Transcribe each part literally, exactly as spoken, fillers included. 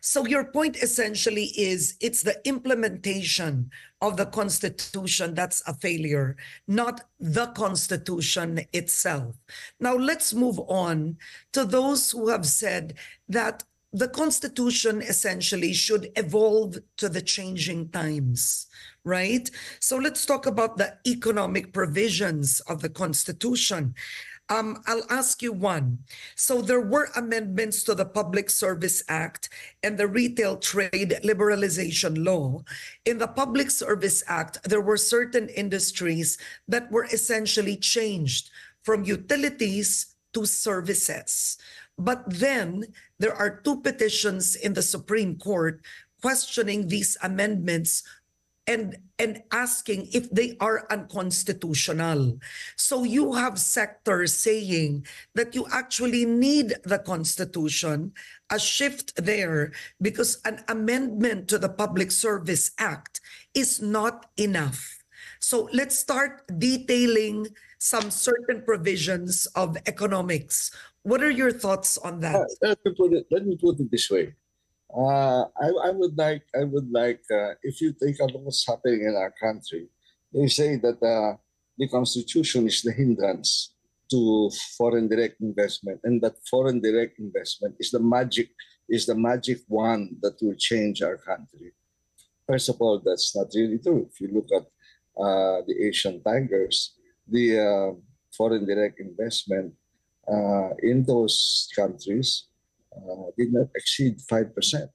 So your point essentially is it's the implementation of the Constitution that's a failure, not the Constitution itself. Now let's move on to those who have said that the Constitution essentially should evolve to the changing times, right? So let's talk about the economic provisions of the Constitution. Um, I'll ask you one. So there were amendments to the Public Service Act and the Retail Trade Liberalization Law. In the Public Service Act, there were certain industries that were essentially changed from utilities to services. But then there are two petitions in the Supreme Court questioning these amendments and and asking if they are unconstitutional. So you have sectors saying that you actually need the Constitution, a shift there, because an amendment to the Public Service Act is not enough. So let's start detailing some certain provisions of economics. What are your thoughts on that? Uh, let me put it. Let me put it this way. Uh, I, I would like. I would like. Uh, if you take a look at what's happening in our country, they say that uh, the Constitution is the hindrance to foreign direct investment, and that foreign direct investment is the magic. Is the magic wand that will change our country. First of all, that's not really true. If you look at uh, the Asian tigers, the uh, foreign direct investment uh, in those countries uh, did not exceed five percent.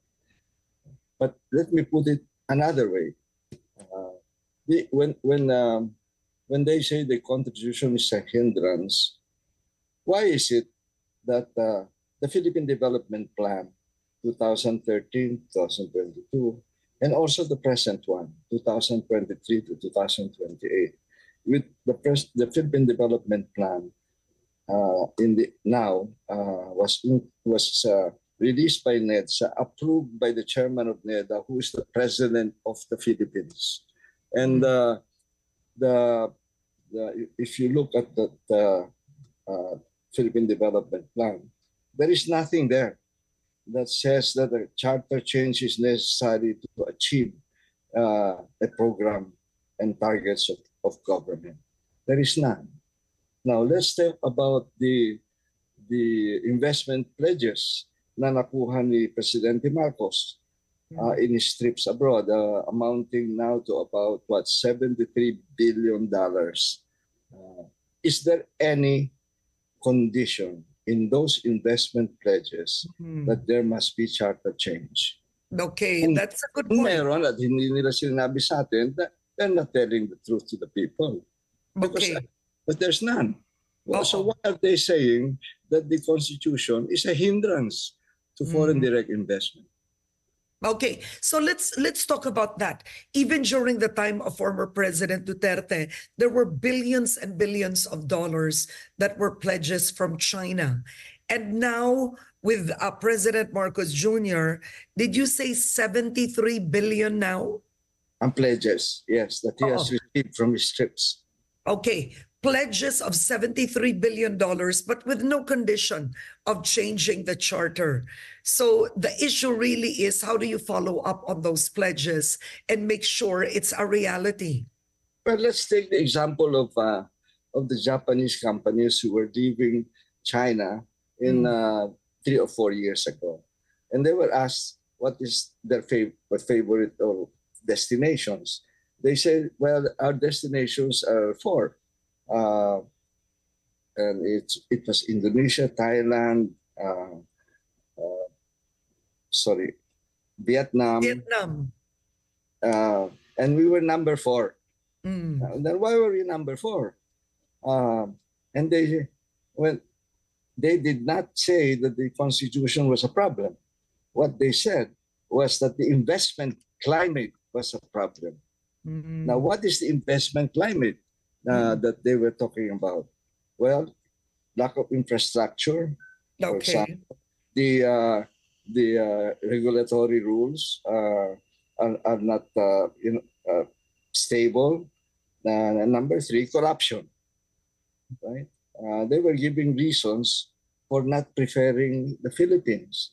But let me put it another way. Uh, the, when, when, um, when they say the Constitution is a hindrance, why is it that uh, the Philippine Development Plan twenty thirteen to twenty twenty-two and also the present one, two thousand twenty-three to two thousand twenty-eight, with the, pres the Philippine Development Plan uh, in the now uh, was in, was uh, released by NEDSA, approved by the chairman of NEDA, who is the president of the Philippines. And uh, the, the if you look at the, the uh, Philippine Development Plan, there is nothing there that says that a charter change is necessary to achieve uh, a program and targets of, of government. There is none. Now, let's talk about the, the investment pledges na nakuha ni Presidente Marcos uh, in his trips abroad, uh, amounting now to about, what, seventy-three billion dollars. Uh, is there any condition in those investment pledges mm. that there must be charter change? Okay, and that's a good point. Meron at hindi nila sinabi sa atin that they're not telling the truth to the people. Because, okay. uh, but there's none. Well, so why are they saying that the Constitution is a hindrance to foreign mm. direct investment? Okay, so let's let's talk about that. Even during the time of former President Duterte, there were billions and billions of dollars that were pledges from China. And now with uh, President Marcos Junior, did you say seventy-three billion now? And pledges, yes, that he oh. has received from his trips. Okay, pledges of seventy-three billion dollars, but with no condition of changing the charter. So the issue really is, how do you follow up on those pledges and make sure it's a reality? Well, let's take the example of uh, of the Japanese companies who were leaving China in mm. uh, three or four years ago. And they were asked what is their fav favorite or destinations. They said, well, our destinations are four. Uh, and it's, it was Indonesia, Thailand, uh, uh, sorry, Vietnam. Vietnam. Uh, and we were number four. Mm. Uh, then why were we number four? Uh, and they, well, they did not say that the Constitution was a problem. What they said was that the investment climate was a problem. Mm. Now, what is the investment climate uh, mm. that they were talking about? Well, lack of infrastructure. Okay. For example, the uh, the uh, regulatory rules uh, are, are not uh, you know uh, stable. Uh, number three, corruption. Right? Uh, they were giving reasons for not preferring the Philippines.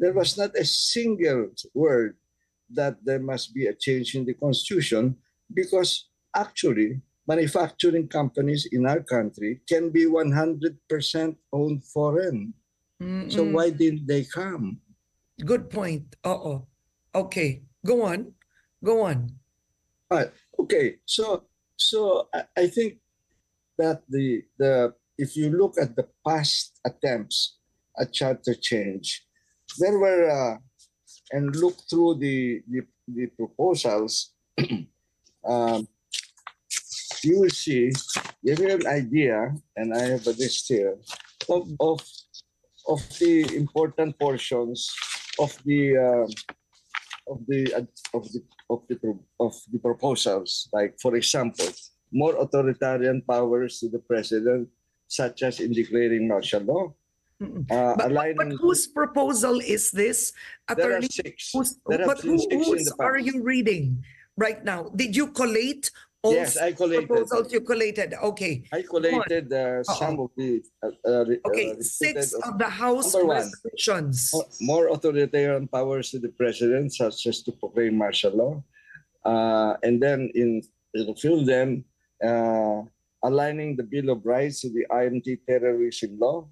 there was not a single word that there must be a change in the constitution, because actually manufacturing companies in our country can be one hundred percent owned foreign. So Mm-mm. why didn't they come? Good point. Uh-oh. Okay, go on. Go on. But okay, so so I, I think that the the if you look at the past attempts at charter change, there were uh, and look through the the, the proposals, um, you will see, give you an idea, and I have a list here of of of the important portions of the uh, of the uh, of the of the pro- of the proposals. Like, for example, more authoritarian powers to the president, such as in declaring martial law, Mm-mm. uh, But, but, but aligning. whose proposal is this, There are attorney? six. Who's, There have but been who, six in whose the are past. you reading right now? Did you collate all Yes, I collated. proposals you collated? Okay. I collated uh, some of the uh, uh, re- Okay, uh, repeated six of- of the House Number one. resolutions. More- more authoritarian powers to the president, such as to proclaim martial law, uh, and then in refill them, uh, aligning the Bill of Rights to the anti-terrorism law,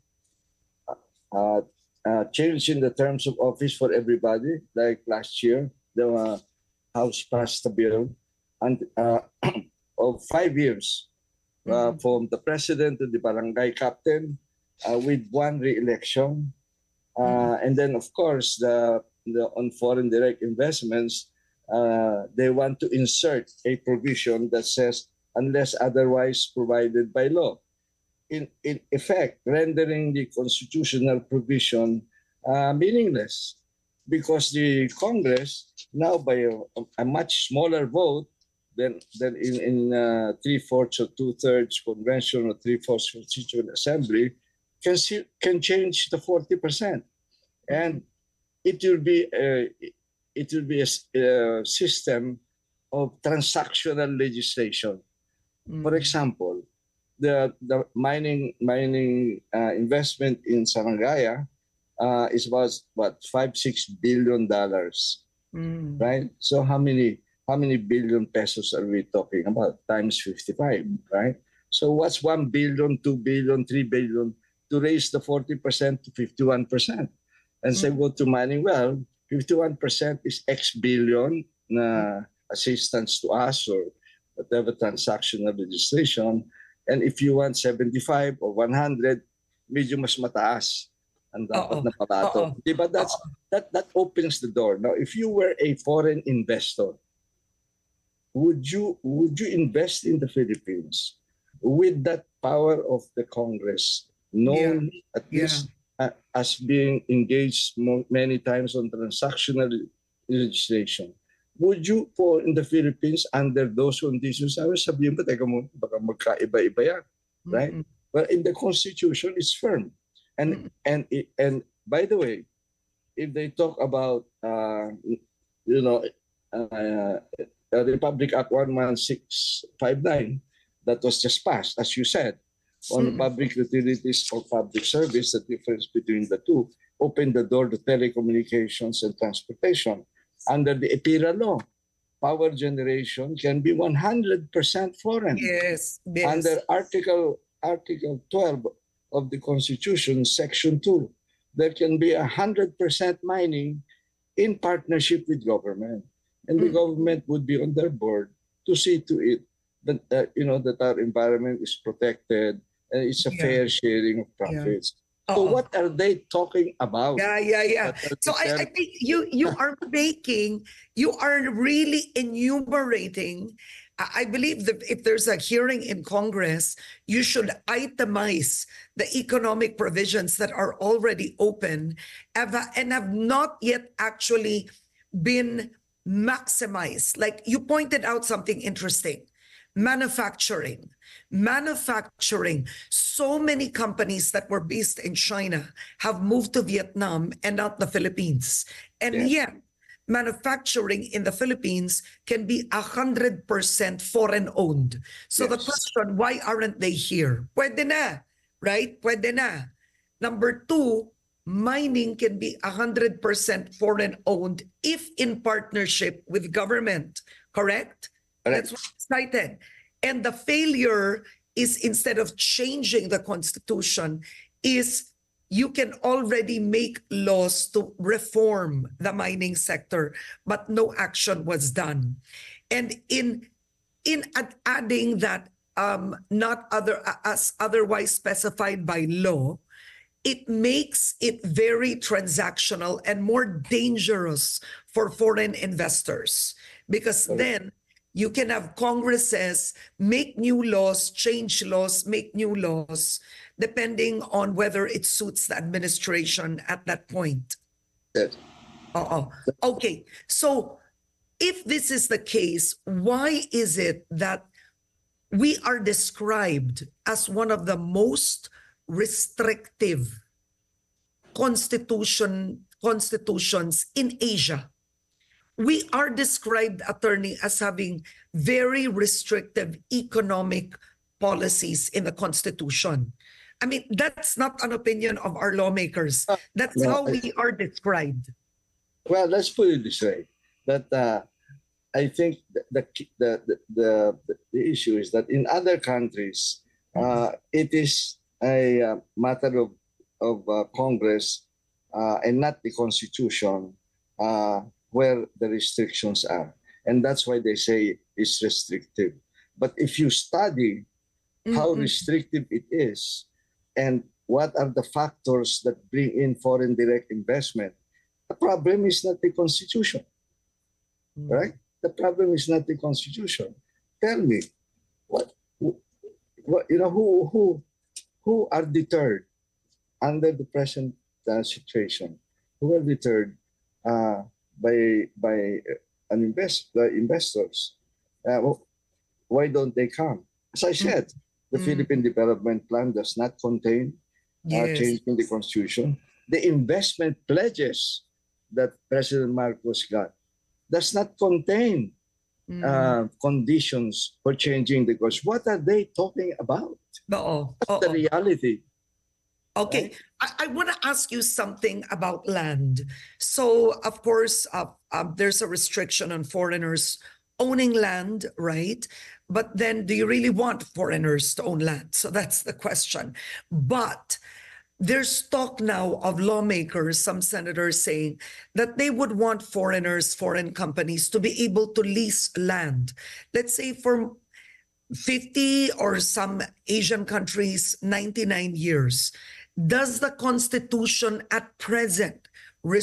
uh, uh, changing the terms of office for everybody. Like last year, the uh, House passed a bill and uh, of five years uh, Mhm. from the president to the barangay captain, uh, with one re-election. Uh, and then, of course, the, the on foreign direct investments, uh, they want to insert a provision that says, unless otherwise provided by law. In, in effect, rendering the constitutional provision uh, meaningless, because the Congress, now by a, a much smaller vote than, than in, in uh, three-fourths or two-thirds convention or three-fourths constituent assembly, can, see, can change the forty percent. And it will be a, it will be a, a system of transactional legislation. For example, the the mining mining uh, investment in Sarangaya uh, is about what five six billion dollars, Mm. right? So how many how many billion pesos are we talking about? Times fifty-five, right? So what's one billion, two billion, three billion to raise the forty percent to fifty-one percent? And say, go to mining, well, fifty-one percent is X billion na assistance to us or whatever transactional legislation. And if you want seventy-five or one hundred, medyo mas mataas ang dapat Oo. na patato. Oo. Diba? That's, that, that opens the door. Now, if you were a foreign investor, would you, would you invest in the Philippines with that power of the Congress, known at Yeah. least uh, as being engaged mo- many times on transactional legislation? Would you, for in the Philippines, under those conditions, I was sabihin pa, teka mo, baka magkaiba-iba yan, right? Mm-mm. But in the Constitution, it's firm. And, Mm. and, it- and by the way, if they talk about, uh, you know, uh, uh, Republic Act one one six five nine, that was just passed, as you said, on Mm-mm. public utilities or public service, the difference between the two, opened the door to telecommunications and transportation. Under the EPIRA law, power generation can be one hundred percent foreign. Yes. Yes. Under Article Article twelve of the Constitution, Section two, there can be one hundred percent mining in partnership with government. And the Mm. government would be on their board to see to it that, uh, you know, that our environment is protected and it's a Yeah. fair sharing of profits. So Oo. what are they talking about? Yeah, yeah, yeah. What are So they I, I telling- think you you are making, you are really enumerating. I I believe that if there's a hearing in Congress, you should itemize the economic provisions that are already open have, and have not yet actually been maximized. Like you pointed out something interesting. Manufacturing, manufacturing. So many companies that were based in China have moved to Vietnam and not the Philippines. And Yes. yet, manufacturing in the Philippines can be one hundred percent foreign owned. So the Yes. question, why aren't they here? Pwede na, right? Pwede na. Number two, mining can be one hundred percent foreign owned if in partnership with government, correct? That's what I cited. And the failure is, instead of changing the constitution, is you can already make laws to reform the mining sector, but no action was done. And in in ad- adding that um, not other as otherwise specified by law, it makes it very transactional and more dangerous for foreign investors, because Correct. then you can have Congresses make new laws, change laws, make new laws, depending on whether it suits the administration at that point. Yes. Uh-oh. Okay, so if this is the case, why is it that we are described as one of the most restrictive constitution constitutions in Asia? We are described, attorney, as having very restrictive economic policies in the Constitution. I mean, that's not an opinion of our lawmakers. That's No, how I- we are described. Well, let's put it this way: that uh, I think the the, the the the the issue is that in other countries, uh, it is a uh, matter of of uh, Congress uh, and not the Constitution uh, where the restrictions are, and that's why they say it's restrictive. But if you study how Mhm. restrictive it is and what are the factors that bring in foreign direct investment, the problem is not the Constitution, right? The problem is not the Constitution. Tell me, what, what you know, who who who are deterred under the present uh, situation? Who are deterred uh, by by an invest by investors? Uh, well, why don't they come? As I said, the Mm. Philippine Development Plan does not contain uh, Yes. changing the Constitution. The investment pledges that President Marcos got does not contain Mm. uh, conditions for changing the Constitution. What are they talking about? Oo. That's the Oo. reality. Okay, I, I want to ask you something about land. So, of course, uh, uh, there's a restriction on foreigners owning land, right? But then, do you really want foreigners to own land? So that's the question. But there's talk now of lawmakers, some senators saying that they would want foreigners, foreign companies to be able to lease land. Let's say for fifty or some Asian countries, ninety-nine years. Does the Constitution at present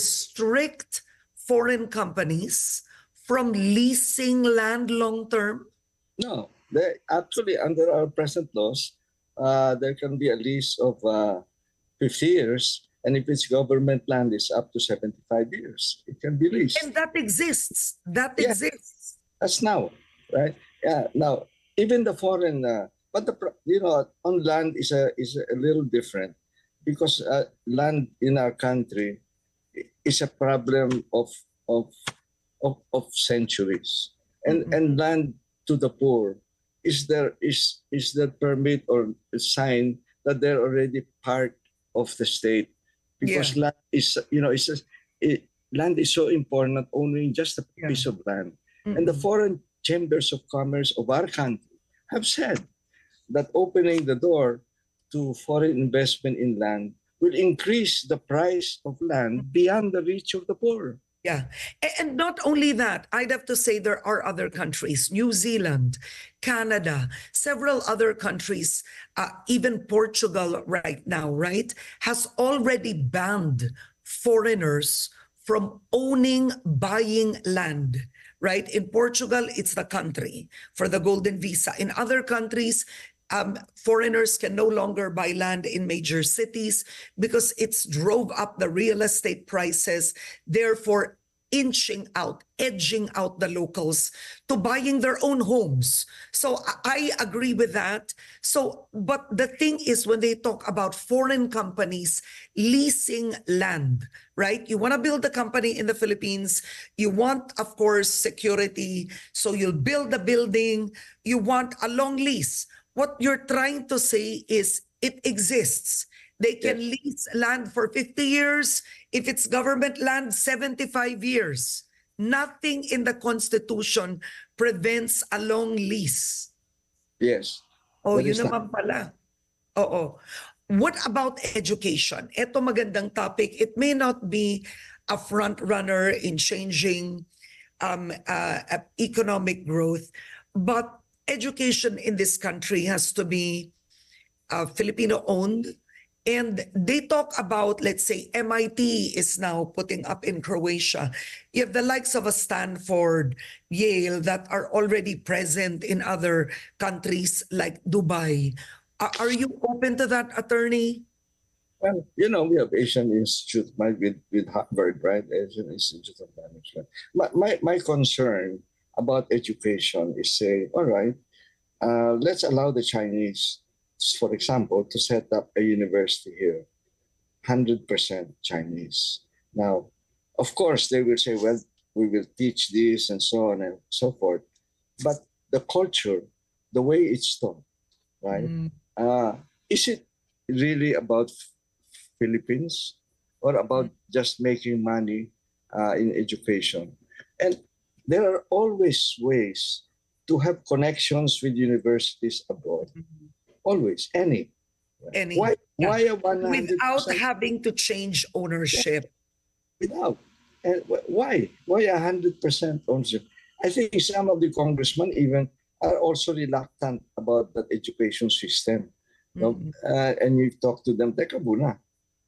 restrict foreign companies from leasing land long term? No, they actually under our present laws, uh, there can be a lease of uh, fifty years, and if it's government land, it's up to seventy-five years. It can be leased. And that exists. That Yeah. exists. That's now, right? Yeah. Now, even the foreign, uh, but the pro- you know, on land is a is a little different, because uh, land in our country i- is a problem of of of, of centuries, and Mhm. and land to the poor is there is is there permit or a sign that they're already part of the state, because land is you know it's just, it, land is so important, owning just a Yeah. piece of land. And the Mhm. foreign chambers of commerce of our country have said that opening the door to foreign investment in land will increase the price of land beyond the reach of the poor. Yeah. A- And not only that, I'd have to say there are other countries, New Zealand, Canada, several other countries, uh, even Portugal right now, right, has already banned foreigners from owning, buying land, right? In Portugal, it's the country for the golden visa. In other countries, um, foreigners can no longer buy land in major cities because it's drove up the real estate prices, therefore inching out, edging out the locals to buying their own homes. So I I agree with that. So, but the thing is, when they talk about foreign companies leasing land, right? You want to build a company in the Philippines. You want, of course, security. So you'll build the building. You want a long lease. What you're trying to say is it exists. They can lease land for fifty years. If it's government land, seventy-five years. Nothing in the Constitution prevents a long lease. Yes. Oh, That yun is not- naman pala. Oo. What about education? Ito magandang topic. It may not be a front runner in changing um, uh, uh, economic growth, but education in this country has to be uh, Filipino-owned. And they talk about, let's say, M I T is now putting up in Croatia. You have the likes of a Stanford, Yale that are already present in other countries like Dubai. Are, are you open to that, attorney? Well, you know, we have Asian Institute my, with, with Harvard, right? Asian Institute of Management. My, my, my concern about education is say, all right, uh, let's allow the Chinese, for example, to set up a university here, one hundred percent Chinese. Now, of course, they will say, well, we will teach this and so on and so forth. But the culture, the way it's taught, right? Mm. Uh, is it really about Philippines or about mm. just making money uh, in education? And there are always ways to have connections with universities abroad. Mm-hmm. Always, any. Any. Why? Yeah. Why a one hundred percent? Without having to change ownership. Without. And why? Why a hundred percent ownership? I think some of the congressmen even are also reluctant about that education system. Mm-hmm. uh, and you talk to them, teka muna,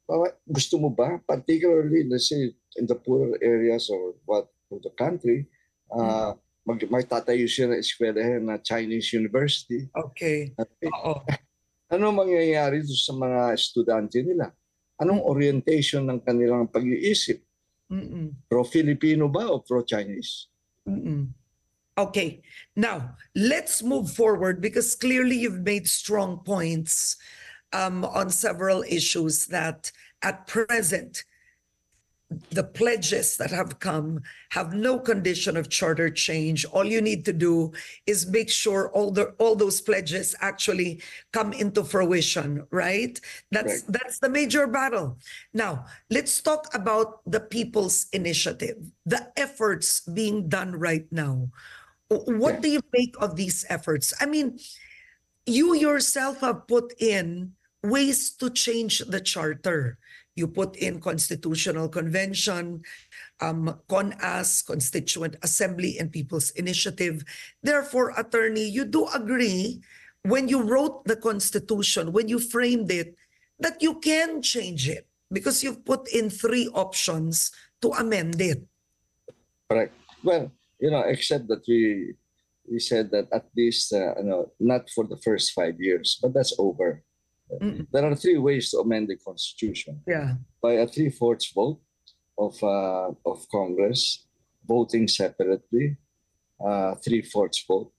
gusto mo ba, particularly, let's say, in the poorer areas or what of the country, uh, mag, may tatayo siya na eskwelahan na Chinese University. Okay. Oo. Ano mangyayari sa mga estudyante nila? Anong orientation ng kanilang pag-iisip? Mm-mm. Pro-Filipino ba o pro-Chinese? Mm-mm. Okay, now let's move forward because clearly you've made strong points um, on several issues that at present, the pledges that have come have no condition of charter change. All you need to do is make sure all the all those pledges actually come into fruition, right? That's Right. that's the major battle. Now, let's talk about the People's Initiative, the efforts being done right now. What Yeah. do you make of these efforts? I mean, you yourself have put in ways to change the charter. You put in Constitutional Convention, um, CONAS, Constituent Assembly, and People's Initiative. Therefore, attorney, you do agree when you wrote the Constitution, when you framed it, that you can change it because you've put in three options to amend it. Correct. Well, you know, except that we we said that at least, uh, you know, not for the first five years, but that's over. Mm-mm. There are three ways to amend the Constitution. Yeah. By a three-fourths vote of uh, of Congress, voting separately, uh, three-fourths vote,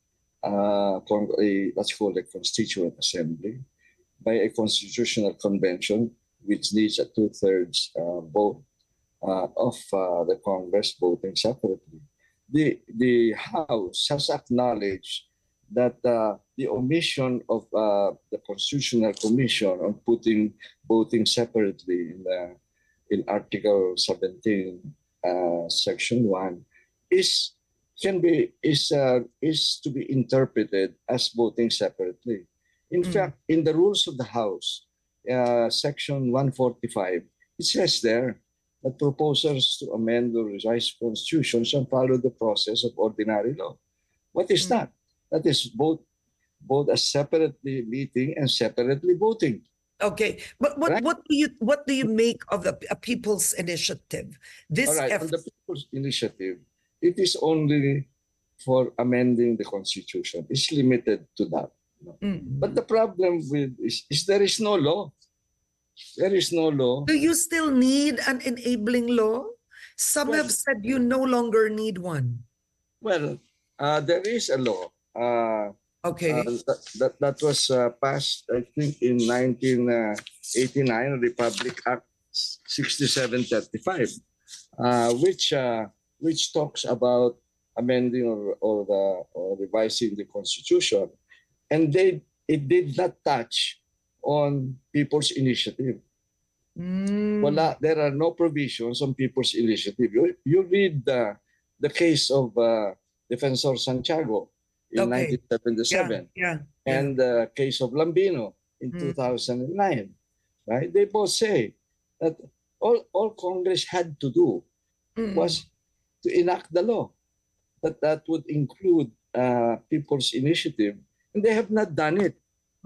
uh, a, let's call it Constituent Assembly, by a Constitutional Convention, which needs a two-thirds uh, vote uh, of uh, the Congress voting separately. The, the House has acknowledged that uh, the omission of uh, the Constitutional Commission on putting voting separately in, the, in Article seventeen, uh, Section one, is can be is uh, is to be interpreted as voting separately. In mm. fact, in the rules of the House, uh, Section one forty-five, it says there that proposals to amend or revise Constitution shall follow the process of ordinary law. What is mm. that? That is both both as separately meeting and separately voting. Okay, but what right? what do you what do you make of the a People's Initiative? This All right, effort... on the People's Initiative, it is only for amending the Constitution. It's limited to that. No? Mm-hmm. But the problem with is, is there is no law. There is no law. Do you still need an enabling law? Some well, have said you no longer need one. Well, uh, there is a law. Uh, okay. Uh, that, that, that was uh, passed, I think, in nineteen eighty-nine, Republic Act sixty-seven thirty-five, uh, which uh, which talks about amending or or, the, or revising the Constitution, and they it did not touch on people's initiative. Mm. Wala, there are no provisions on people's initiative. You, you read the, the case of uh, Defensor Santiago in Okay. nineteen seventy-seven Yeah, yeah. and the case of Lambino in Mm. two thousand nine, right? They both say that all, all Congress had to do Mm-mm. was to enact the law, that that would include uh, people's initiative, and they have not done it.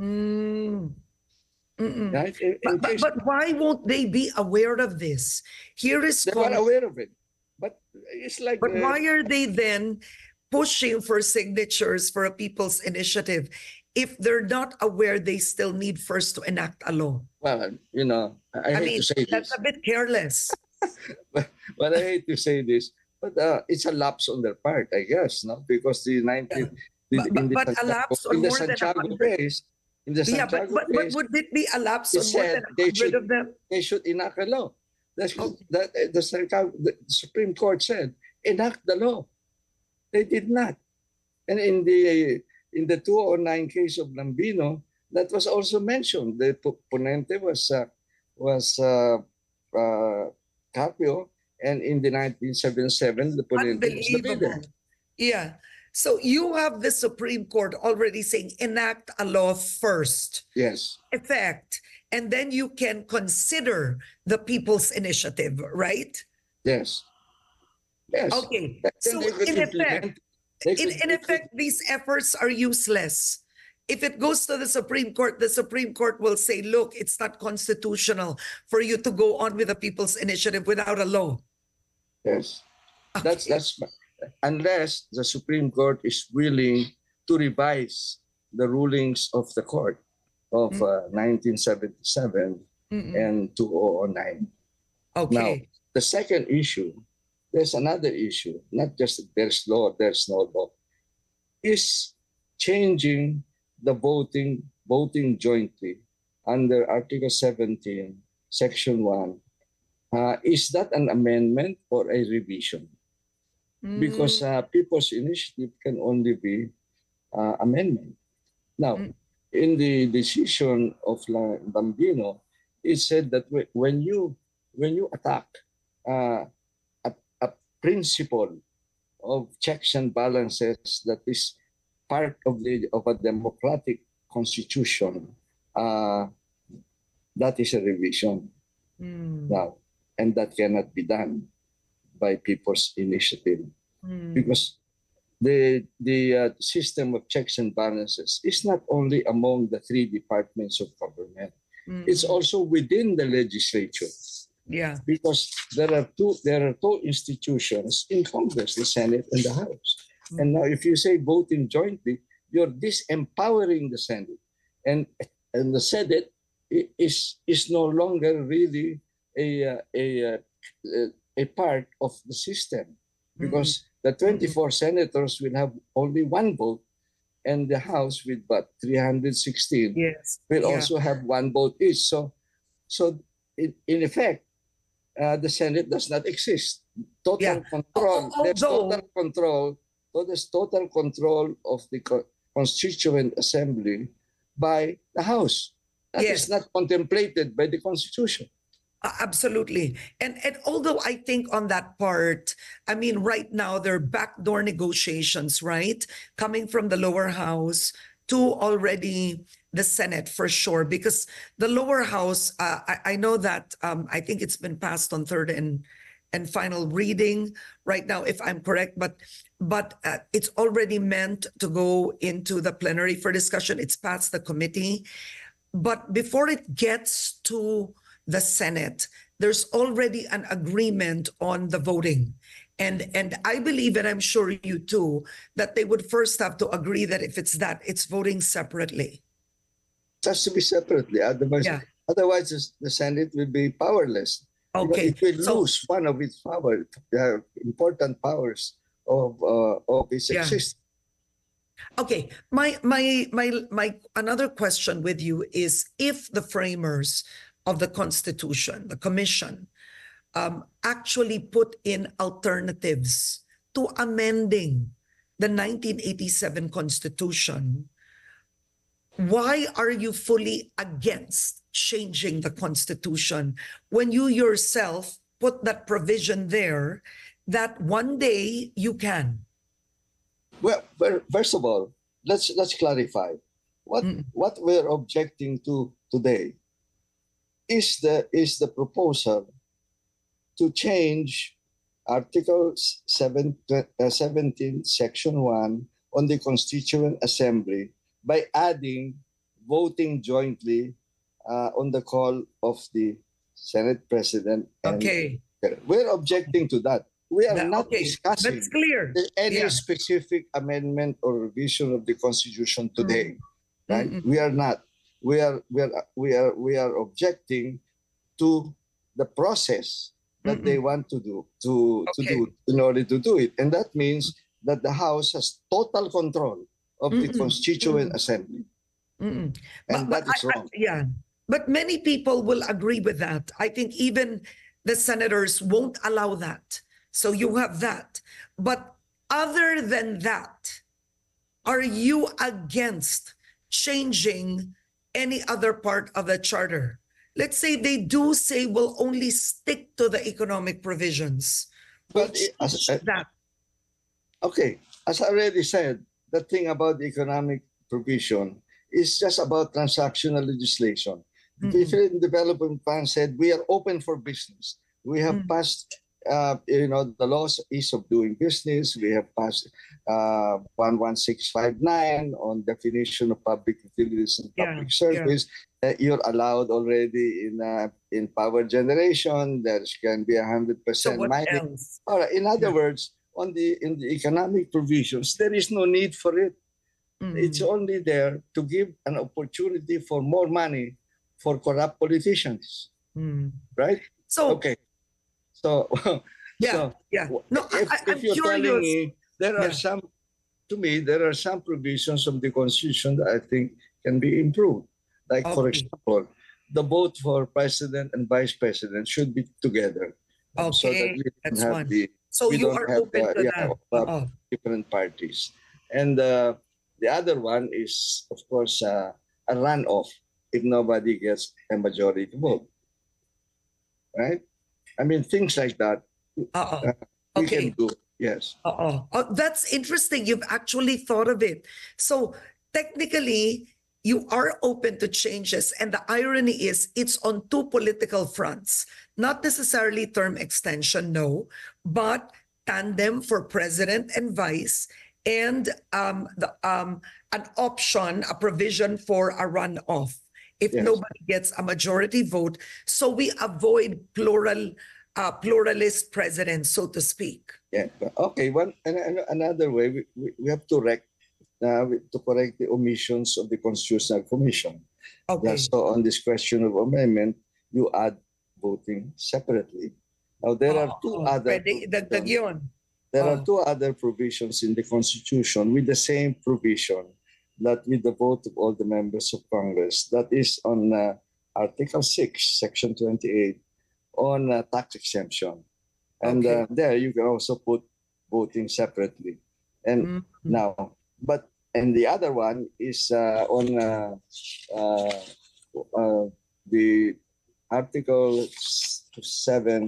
Mm. Mm-mm. Right? In, in But, but, case, but why won't they be aware of this? Here is they were Congress. aware of it, but it's like But uh, why are they then pushing for signatures for a people's initiative? If they're not aware, they still need first to enact a law. well, you know, I, I hate mean, to say that's this, a bit careless. but, but I hate to say this, but uh, it's a lapse on their part, I guess, no? Because the nineteen, the, But, in but, the but a Santiago, lapse in on the more than a Santiago hundred. case, in the Yeah, but, Santiago but, but case, would it be a lapse it on more said than a they hundred should of them? they should enact a law. That's Okay. that the, Santiago, the Supreme Court said enact the law. They did not, and in the in the two thousand nine case of Lambino, that was also mentioned. The ponente was uh, was uh, uh, Carpio, and in the nineteen seventy-seven, the ponente was the leader. Unbelievable. Yeah. So you have the Supreme Court already saying enact a law first, Yes, effect, and then you can consider the people's initiative, right? yes, yes. Okay. Then So they could in effect, implement. They in, could, in they could- effect, these efforts are useless. If it goes to the Supreme Court, the Supreme Court will say, look, it's not constitutional for you to go on with the people's initiative without a law. yes. That's Okay. that's unless the Supreme Court is willing to revise the rulings of the court of uh, nineteen seventy-seven Mm-mm. and two thousand nine. Now, Okay. the second issue, there's another issue, not just that there's law, there's no law, is changing the voting voting jointly under Article seventeen, Section one. Uh, is that an amendment or a revision? Because Mm. uh, people's initiative can only be uh, amendment. Now, Mm. in the decision of La- Bambino, it said that whe- when you when you attack uh, a, a principle of checks and balances that is part of the of a democratic constitution, uh, that is a revision Mm. now, and that cannot be done by people's initiative. Mm. Because the the uh, system of checks and balances is not only among the three departments of government, Mm. it's also within the legislature, Yeah. because there are two there are two institutions in Congress, the Senate and the House. Mm. And now if you say voting jointly, you're disempowering the Senate, and and the Senate i- is is no longer really a uh, a uh, a part of the system, because the twenty-four senators will have only one vote, and the House with but three hundred sixteen Yes. will Yeah. also have one vote each. So, so in, in effect, uh, the Senate does not exist. Total Yeah. control. Al- There's although- total control. So there's total control of the co- Constituent Assembly by the House. That Yes. is not contemplated by the Constitution. Uh, Absolutely. And and although I think on that part, I mean, right now there are backdoor negotiations, right? Coming from the lower house to already the Senate for sure, because the lower house, uh, I, I know that um, I think it's been passed on third and and final reading right now, if I'm correct, but but uh, it's already meant to go into the plenary for discussion. It's passed the committee. But before it gets to the Senate, there's already an agreement on the voting. And and I believe, and I'm sure you too, that they would first have to agree that if it's that, it's voting separately. It has to be separately. Otherwise, Yeah. otherwise the- the Senate will be powerless. You know, Okay. it will So- lose one of its power, uh, important powers of uh, of its Yeah. existence. Okay, my my my my another question with you is, if the framers of the Constitution, the Commission, um, actually put in alternatives to amending the nineteen eighty-seven Constitution, why are you fully against changing the Constitution when you yourself put that provision there that one day you can? Well, fir- first of all, let's let's clarify what Mm. what we're objecting to today is the is the proposal to change Article seven, uh, seventeen, Section one on the Constituent Assembly by adding voting jointly uh, on the call of the Senate President. And Okay. we're objecting to that. We are That- not okay, discussing that's clear. any Yeah. specific amendment or revision of the Constitution today. Right? Mm-mm. We are not. We are we are we are we are objecting to the process that they want to do to to Okay. do in order to do it, and that means that the House has total control of the Mm-mm. Constituent Mm. Assembly, Mm-mm. and But- that but is I- I- wrong. yeah, but many people will agree with that. I think even the senators won't allow that. So you have that. But other than that, are you against changing any other part of the charter? Let's say they do say we'll only stick to the economic provisions. We'll But it- as- change that. Okay, as I already said, the thing about the economic provision is just about transactional legislation. The Mm-mm. Philippine Development Plan said we are open for business. We have Mm. passed, uh, you know, the laws ease of doing business. We have passed uh, one one six five nine on definition of public utilities and Yeah, public yeah. service. Uh, you're allowed already in uh, in power generation. There can be a hundred So percent what mining. else? All right. In other Yeah. words, on the in the economic provisions, there is no need for it. Mm. It's only there to give an opportunity for more money for corrupt politicians, Mm. right? So Okay. So, yeah, so yeah. w- No, I- if, I- if I'm you're telling curious. me there are Yeah. some, to me, there are some provisions of the Constitution that I think can be improved. Like, for Okay. example, the vote for president and vice president should be together. um, so that Okay, we don't that's have one. the So we you don't are have open the- to yeah, that. uh, Oo. different parties. And uh, the other one is, of course, uh, a runoff if nobody gets a majority vote. Right? I mean, things like that Oo. we Okay. can do. Yes. Oo. Oh, that's interesting. You've actually thought of it. So technically, you are open to changes. And the irony is it's on two political fronts, not necessarily term extension, no, but tandem for president and vice, and um, the, um, an option, a provision for a runoff if Yes. nobody gets a majority vote. So we avoid plural, uh, pluralist presidents, so to speak. Yeah. Okay. One and, and another way we, we, we have to rec, uh, to correct the omissions of the Constitutional Commission. Okay. Yeah, so on this question of amendment, you add voting separately. Now there are two Oo, other pwede idagdag yun. there are Oh. two other provisions in the Constitution with the same provision that with the vote of all the members of Congress. That is on uh, Article six, Section twenty-eight, on uh, tax exemption. And Okay. uh, there you can also put voting separately. And Mhm. now, but and the other one is uh, on uh, uh, uh, the Article s- seven,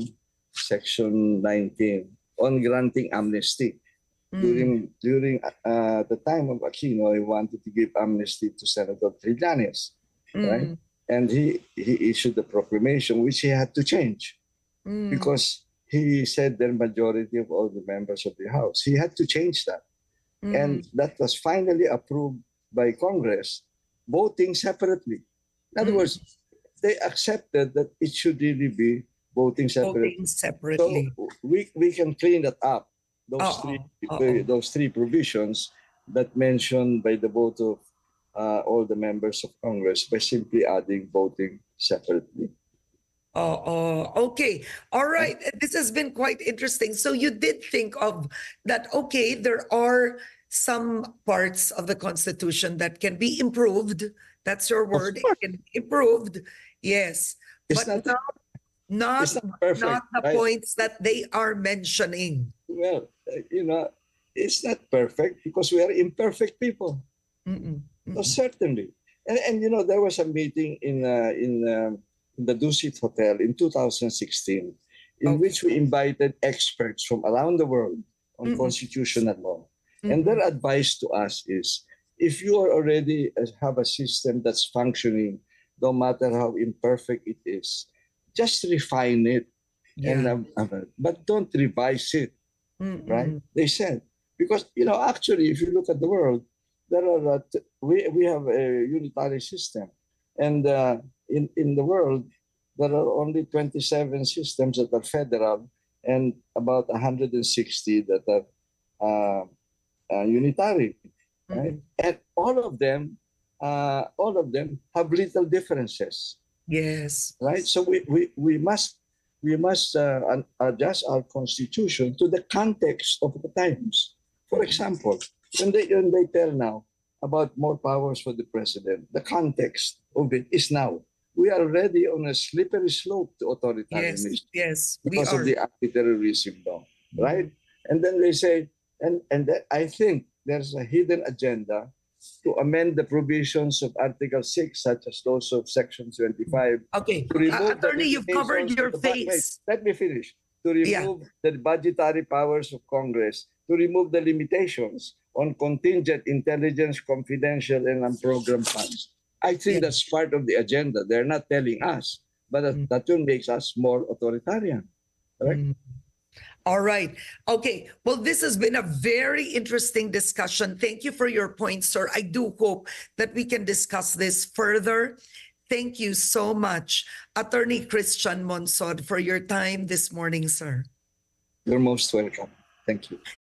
Section nineteen, on granting amnesty. Mm. During during uh, the time of Aquino, he wanted to give amnesty to Senator Trillanes, right? Mm. And he, he issued a proclamation which he had to change Mm. because he said the majority of all the members of the House. He had to change that. Mm. And that was finally approved by Congress, voting separately. In other Mm. words, they accepted that it should really be voting separately. voting So separately. we, we can clean that up. Those Uh-oh, three uh-oh. those three provisions that mentioned by the vote of uh, all the members of Congress by simply adding voting separately. Oh, oh, okay. All right. This has been quite interesting. So you did think of that, okay, there are some parts of the Constitution that can be improved. That's your word. It course. can be improved. Yes. It's but not, not, not, it's not perfect. not the right? points that they are mentioning. Well, uh, you know, it's not perfect because we are imperfect people. Mm-mm, So mm-mm. certainly. And, and you know, there was a meeting in uh, in, um, in the Dusit Hotel in two thousand sixteen, in Okay. which we invited experts from around the world on Mm-mm. constitutional law. And Mm-mm. their advice to us is, if you are already uh, have a system that's functioning, no matter how imperfect it is, just refine it, and Yeah. um, uh, but don't revise it, right? Mm-mm. They said, because you know, actually, if you look at the world, there are uh, t- we we have a unitary system, and uh, in in the world there are only twenty-seven systems that are federal, and about one hundred sixty that are uh, uh, unitary, right? Mm-mm. And all of them, uh, all of them have little differences, Yes. right? So we we, we must we must uh, un- adjust our constitution to the context of the times. For example, when they when they tell now about more powers for the president, the context of it is now we are already on a slippery slope to Yes. authoritarianism Yes. We because of are. the anti-terrorism law, right? And then they say, and and that, I think there's a hidden agenda to amend the provisions of Article six, such as those of Section twenty-five, Okay. to Uh, remove the attorney, you've covered limitations your of the bu- wait, face. let me finish. To Yeah. remove the budgetary powers of Congress, to remove the limitations on contingent intelligence, confidential, and unprogrammed funds. I think Yeah. that's part of the agenda. They're not telling us, but that, Mm. that will makes us more authoritarian. Correct? Mm. All right. Okay. Well, this has been a very interesting discussion. Thank you for your points, sir. I do hope that we can discuss this further. Thank you so much, Attorney Christian Monsod, for your time this morning, sir. You're most welcome. Thank you.